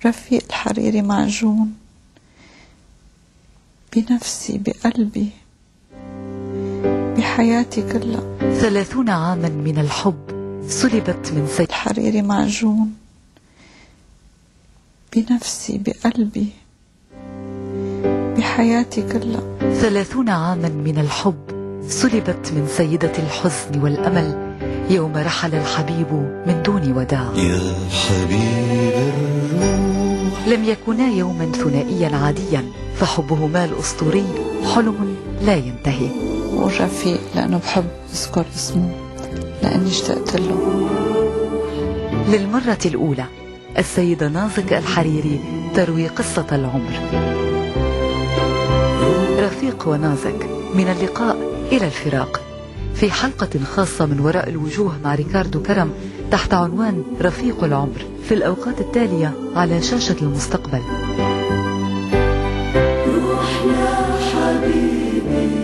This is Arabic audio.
رفيق الحريري معجون بنفسي بقلبي بحياتي كلها. 30 عاما من الحب سلبت من سيد الحريري معجون بنفسي بقلبي بحياتي كلها. 30 عاما من الحب سلبت من سيدة الحزن والأمل يوم رحل الحبيب من دون وداع. يا حبيب الروح. لم يكونا يوما ثنائيا عاديا، فحبهما الأسطوري حلم لا ينتهي. ورفيق لأنه بحب أذكر اسمه لأني اشتقت له. للمرة الأولى السيدة نازك الحريري تروي قصة العمر. رفيق ونازك، من اللقاء إلى الفراق، في حلقة خاصة من وراء الوجوه مع ريكاردو كرم تحت عنوان رفيق العمر، في الأوقات التالية على شاشة المستقبل.